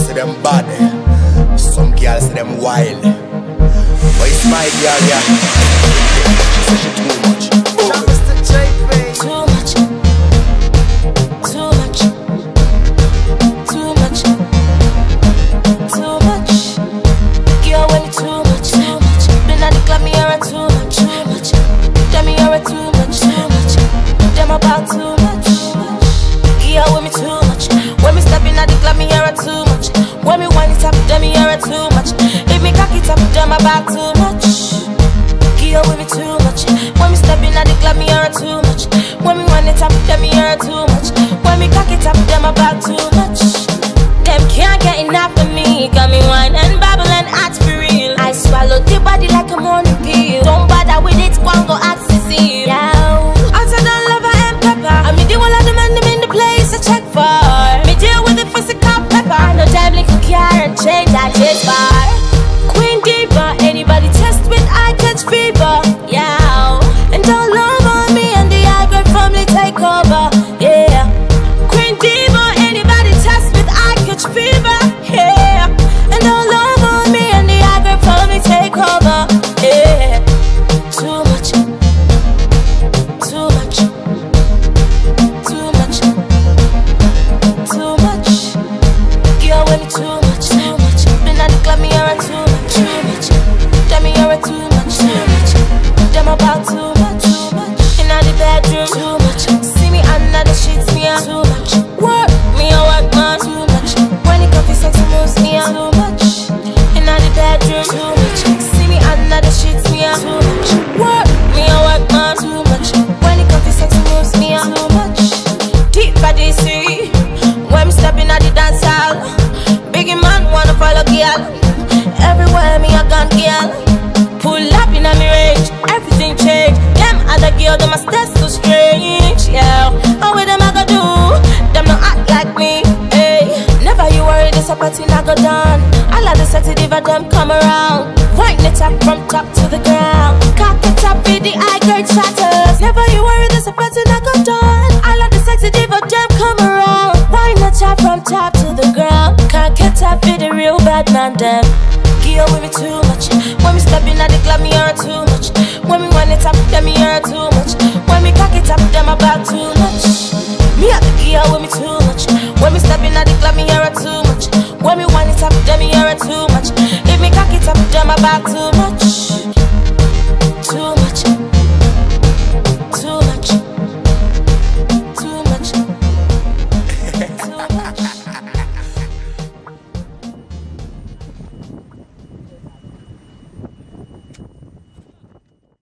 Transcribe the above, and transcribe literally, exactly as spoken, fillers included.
say them bad, some girls say them wild. But it's my girl, yeah. She say she too much. Too much. Too much. Too much. Too much. Girl, when you too much, too much. Been at the club, me you're too much, too much. Tell me you're too much, too much. Them about too much. Girl, when me too much. When me step in at the club, me you're too much. When me wind it up, them me you're too much. If me cock it up, them about too much. Girl, when me too much. When me step in at the club, me you're too much. When me wind it up, them me you're too much. When me cock it up, them about too much. Them can't get enough of me. Got me wine and babble and act for real. I swallowed your body like a morning pill. Don't bother with it, go and go ask to see. Yeah, outside of lover and pepper. I mean, the one of the man them in the place to check for. Me deal with the physical pepper. I know time like a car and change that chase bar. Queen diva, anybody test with I catch fever. Yeah, and don't love on me and the high grade family take over. Yeah, Queen diva, anybody test with I catch fever. Yeah, and don't love on me and the high grade family take over. Yeah, too much, too much, too much, too much. Girl, when you too much, too much. Been at the club, me you're too much, too much. Tell me you're too much, too much. Them about too much, too much. In the bedroom, too much. See me under the sheets, me a too much. Work me a work man, too much. When it comes to sex moves, me a too much. In the bedroom, too much. See me under the sheets, me a too much. Work me a work man, too much. When it comes to sex moves, me a too much. Deep body see. When me stepping at the dance hall, biggie man wanna follow girl. Everywhere me a gone girl. Pull up in a me range, everything change. Them other girl, them a stay so strange. Yeah, and what them a go do? Them no act like me. Hey, never you worry, this a party not go down. All of the sexy diva them come around. Wind it up from top to the ground. Cock it up with the high grade shatters. Never you worry, this a party not go down. All of the sexy diva them come around. Wind it up from top to the ground. Cock it up with the real bad man them. Girl, with me too much. When me step in at the club, me you're too much. When me wind it up, them me you're too much. When me cock it up, them about too much. Me at the girl with me too much. When me step in at the club, me you're too much. When me wind it up, them me you're too much. If me cock it up, them about too much.